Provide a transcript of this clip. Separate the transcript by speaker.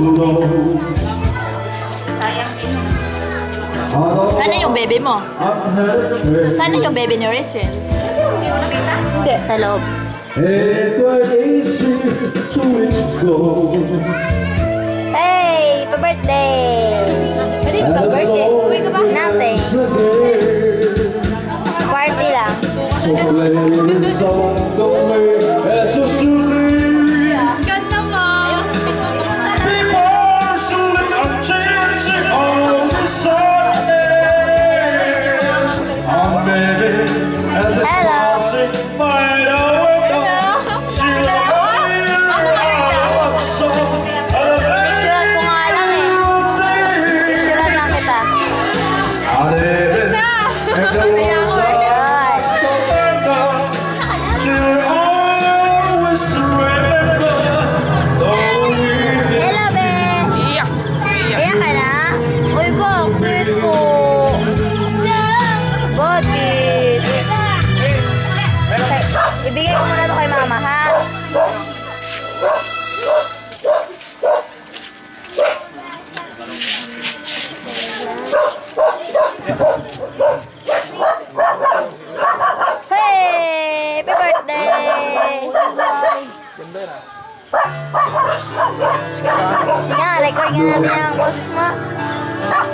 Speaker 1: Sayang din.
Speaker 2: Sana yung baby mo? Sana yung baby ni Rachel?
Speaker 1: Hindi mo nakita?
Speaker 2: Hindi, sa loob. Hey! Pa-birthday!
Speaker 1: Pwede ka ba birthday? Uwi ka ba?
Speaker 2: Nothing. Party lang.
Speaker 1: Ganda mo!
Speaker 2: Picturean ko nga lang eh. Picturean lang kita. Hello, be! Iyak ka na? Uy, bakit po? Bakit? Ibigay ko muna ito kay mama, ha? Hey! Happy birthday! Sige, record nga natin ang boses mo.